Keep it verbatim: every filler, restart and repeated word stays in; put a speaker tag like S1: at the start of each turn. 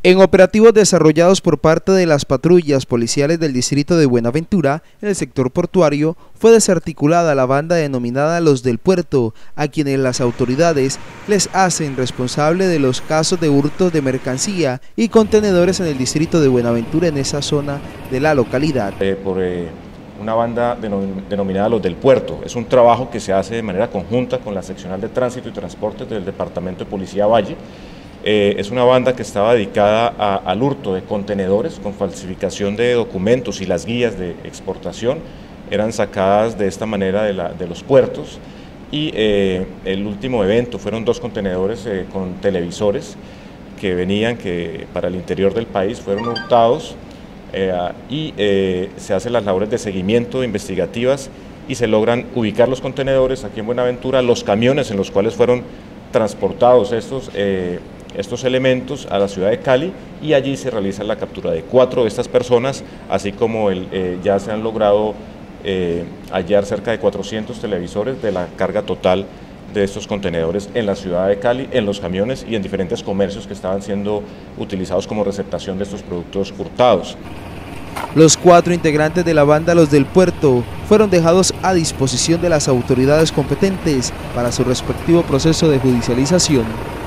S1: En operativos desarrollados por parte de las patrullas policiales del distrito de Buenaventura, en el sector portuario, fue desarticulada la banda denominada Los del Puerto, a quienes las autoridades les hacen responsable de los casos de hurtos de mercancía y contenedores en el distrito de Buenaventura, en esa zona de la localidad.
S2: Eh, por eh, una banda denom denominada Los del Puerto. Es un trabajo que se hace de manera conjunta con la seccional de Tránsito y Transportes del Departamento de Policía Valle. Eh, es una banda que estaba dedicada a, al hurto de contenedores con falsificación de documentos, y las guías de exportación eran sacadas de esta manera de, la, de los puertos. Y eh, el último evento fueron dos contenedores eh, con televisores que venían que para el interior del país, fueron hurtados eh, y eh, se hacen las labores de seguimiento investigativas y se logran ubicar los contenedores aquí en Buenaventura, los camiones en los cuales fueron transportados estos eh, estos elementos a la ciudad de Cali, y allí se realiza la captura de cuatro de estas personas, así como el, eh, ya se han logrado eh, hallar cerca de cuatrocientos televisores de la carga total de estos contenedores en la ciudad de Cali, en los camiones y en diferentes comercios que estaban siendo utilizados como receptación de estos productos hurtados.
S1: Los cuatro integrantes de la banda Los del Puerto fueron dejados a disposición de las autoridades competentes para su respectivo proceso de judicialización.